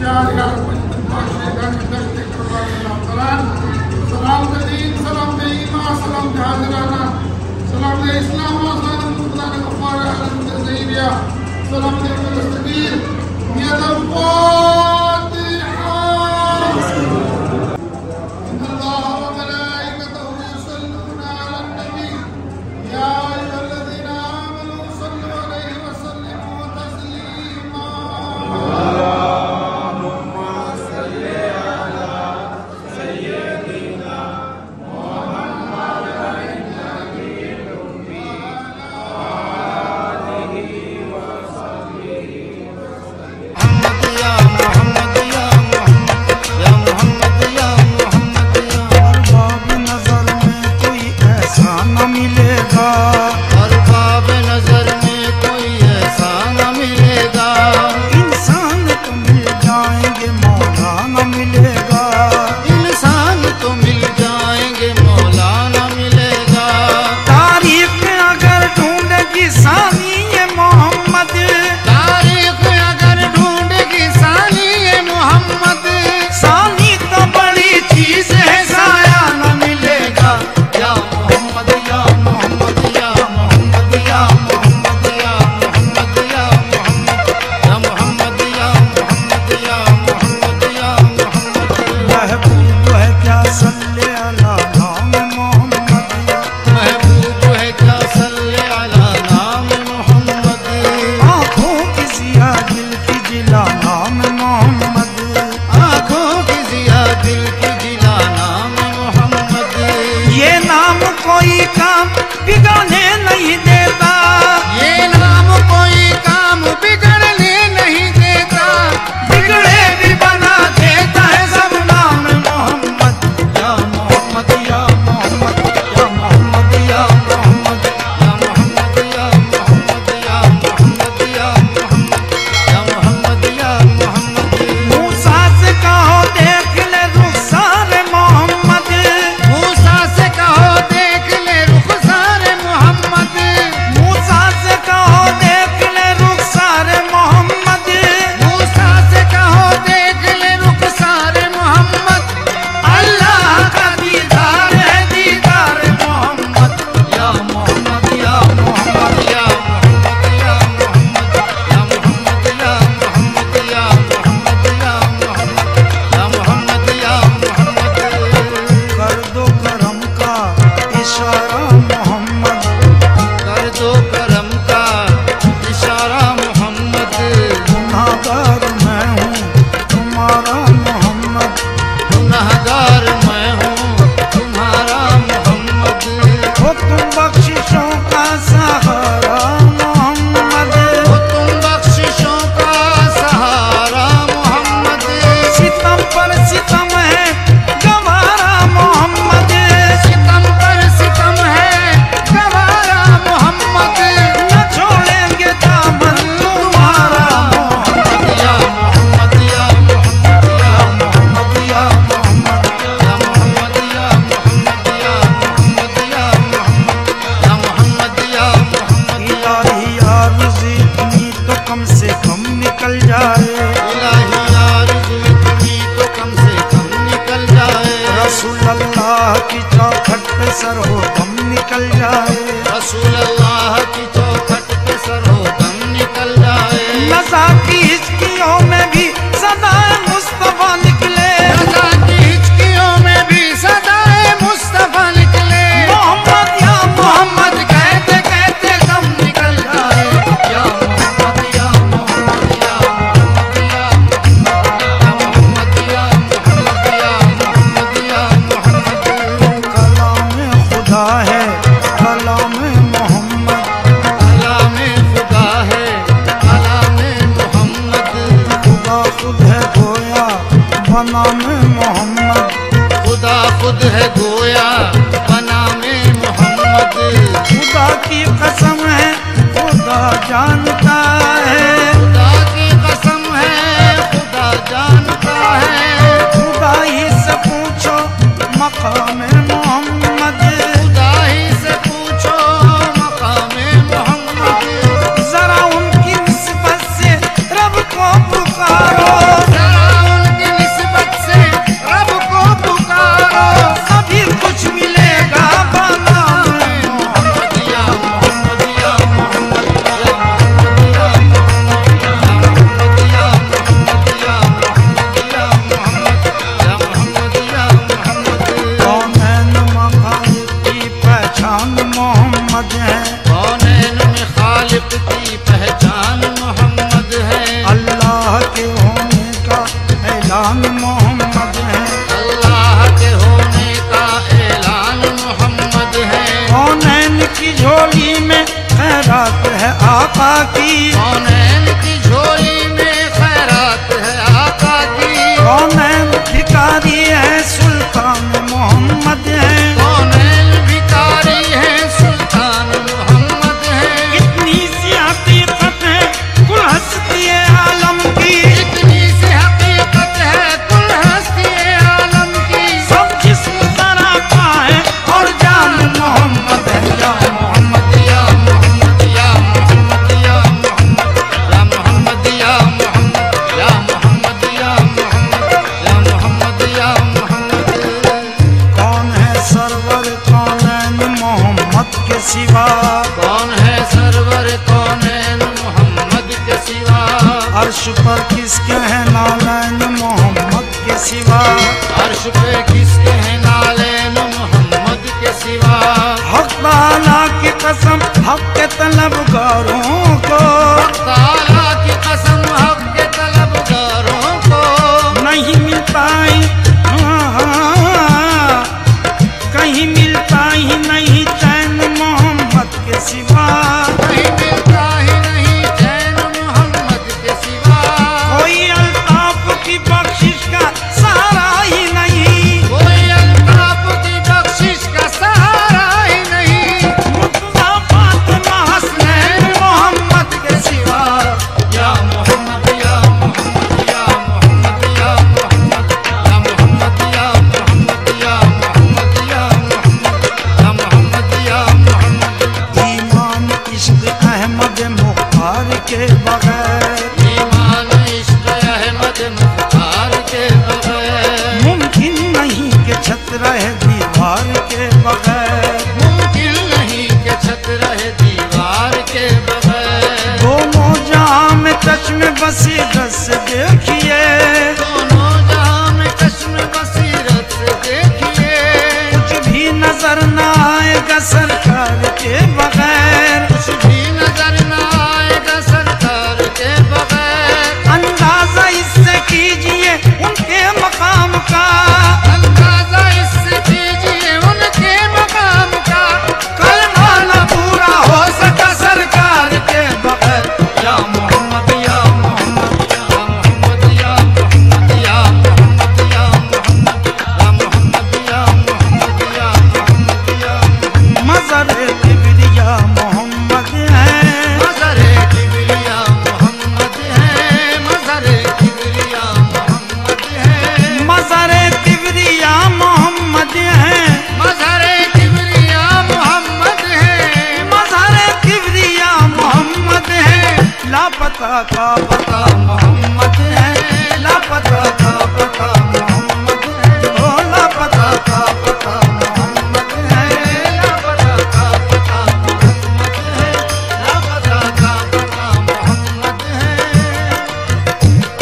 जरा उनकी निस्बत से रब को पुकारो। हक के तलबगारों को, ताला की कसम हक के तलबगारों को नहीं मिलता ही कहीं मिलता ही नहीं चैन मोहम्मद के सिवा, कहीं मिलता ही नहीं चैन मोहम्मद के सिवा। कोई अल्ताफ की बख्शिश का सहारा ही नहीं, कोई अल्ताफ की बख्शिश का सहारा ही नहीं। मुर्तज़ा फातिमा हसनैन मोहम्मद के सिवा। या मोहम्मद या मोहम्मद या मोहम्मद या मोहम्मद या मोहम्मद या मोहम्मद या मोहम्मद या मोहम्मद या मोहम्मद। ईमान इश्क अहमद मुख्तार के बगैर, ईमान इश्क अहमद मुख्तार के बगैर मुमकिन नहीं कि छत रहे दीवार के बगैर, मुमकिन नहीं कि छत रहे दीवार के बगैर। दोनों जहां में चश्मे बसीरत से देखिए, दोनों जहां में चश्मे बसीरत से देखिए, कुछ भी नजर न आएगा सरकार के बगैर, कुछ भी नजर न आएगा सरकार के बगैर। अंदाजा इससे कीजिए उनके मकाम का, अंदाजा इससे कीजिए उनके मकाम का। कलमा न पूरा हो सका सरकार के बगैर। या मोहम्मद या मोहम्मद या मोहम्मद या मोहम्मद या मोहम्मद या मोहम्मद या मोहम्मद या मोहम्मद या मोहम्मद या मज़र किबरिया मोहम्मद है, मज़र किबरिया मोहम्मद है, मज़र किबरिया मोहम्मद है, मज़र किबरिया मोहम्मद है, मज़र किबरिया मोहम्मद है, मज़र किबरिया मोहम्मद है। लापता का पता मोहम्मद है, लापता का पता मोहम्मद है, ओ लापता का पता मोहम्मद है, लापता का पता मोहम्मद है, लापता का पता मोहम्मद है।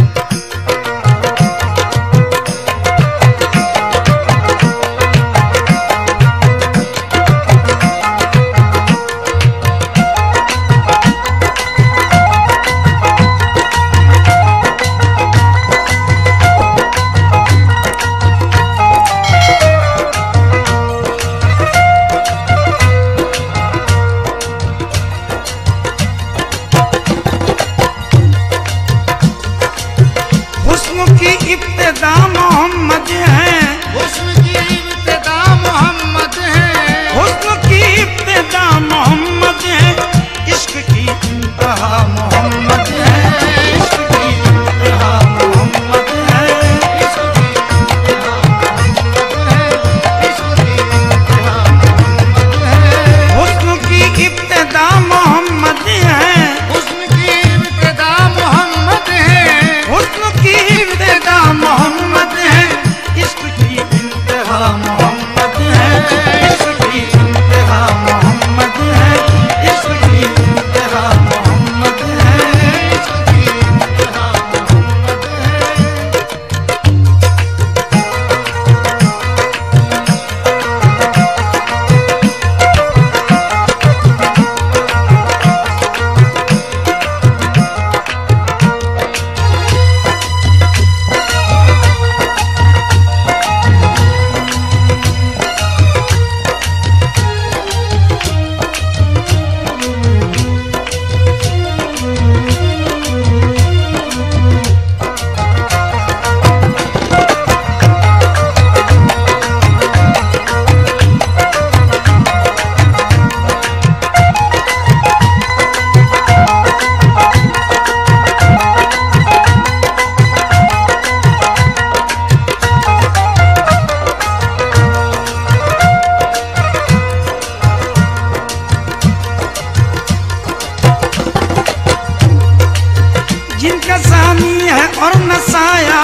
हुस्न की इब्तिदा मोहम्मद है, हुस्न की इब्तिदा मोहम्मद है, हुस्न की इब्तिदा मोहम्मद है, इश्क की इंतहा मोहम्मद है, इश्क की इंतहा मोहम्मद है, इश्क की इंतहा मोहम्मद है, इश्क की इंतहा मोहम्मद है, हुस्न की इब्तिदा मोहम्मद है, हुस्न की इब्तिदा मोहम्मद है, हुस्न की इब्तिदा मोहम्मद है, इश्क की इंतहा मोहम्मद है, इश्क की इंतहा मोहम्मद है, इश्क की इंतहा मोहम्मद है, इश्क की इंतहा मोहम्मद है। जिनका सानी है और नसाया